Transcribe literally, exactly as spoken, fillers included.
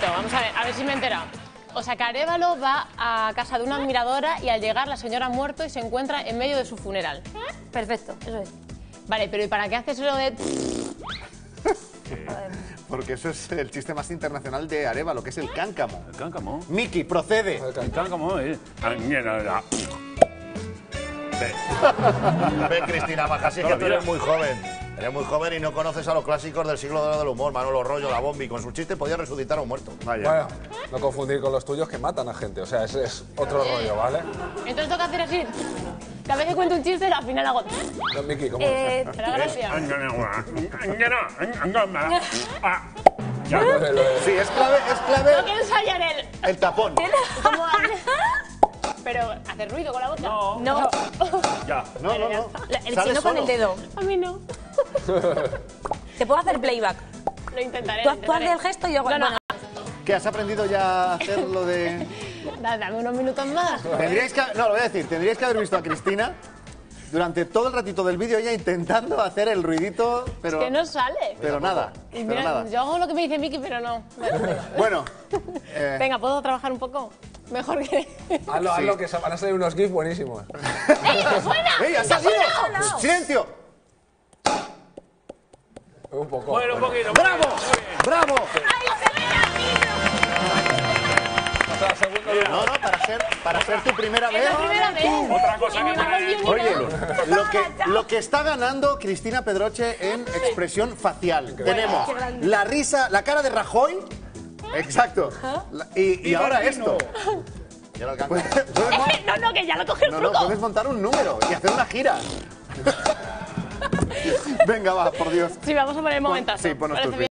momentito, vamos a ver, a ver si me he enterado. O sea, que Arévalo va a casa de una admiradora y al llegar la señora ha muerto y se encuentra en medio de su funeral. Perfecto, eso es. Vale, pero ¿y para qué haces lo de...? Porque eso es el chiste más internacional de Arévalo, que es el cáncamo. El cáncamo. Miki, procede. El cáncamo, eh. Ve, Cristina Majasi, que tú eres muy joven. Eres muy joven y no conoces a los clásicos del siglo de oro del humor. Manolo Rollo, La Bombi. Con su chiste podía resucitar a un muerto. Vaya. Bueno, no confundir con los tuyos que matan a gente. O sea, ese es otro rollo, ¿vale? Entonces toca hacer así. Cada vez que cuento un chiste, al final hago... No, Miki, ¿cómo Eh, ¿Te da gracia? Sí, es clave, es clave Tengo que ensayar el... el tapón. ¿Cómo hace? Pero, ¿hacer ruido con la boca? No. no, Ya. No, no, no. la- el Sale chino con solo. el dedo. A mí no. Te puedo hacer playback. Lo intentaré. Tú, lo tú haces intentaré. el gesto y yo... No, no. bueno, ¿Qué has aprendido ya a hacer lo de...? Da- Dame unos minutos más. Tendríais que... No, lo voy a decir. Tendríais que haber visto a Cristina durante todo el ratito del vídeo ella intentando hacer el ruidito, pero... Que no sale. Pero nada, Y pero mira, nada. yo hago lo que me dice Miki, pero no. Bueno, eh, Venga, ¿puedo trabajar un poco? Mejor que... hazlo, hazlo, que van a salir unos gifs buenísimos. ¡Ey, ha salido! ¡Silencio! Un poco. Bueno, un poquito. ¡Bravo! ¡Bravo! O sea, segundo lugar. No, no, para ser, para ser tu primera Es vez. la primera vez. Otra cosa Y que me va poner muy bien, Oye, mira. lo que, lo que está ganando Cristina Pedroche en expresión facial. Tenemos la risa, la cara de Rajoy. Exacto. La- y, y ahora esto. Ya lo alcanza. Puedes, puedes mon- No, no, que ya lo coge el no, no, truco. puedes montar un número y hacer una gira. Venga, va, por Dios. Sí, vamos a poner el momentazo. Sí, ponos Parece tus bien.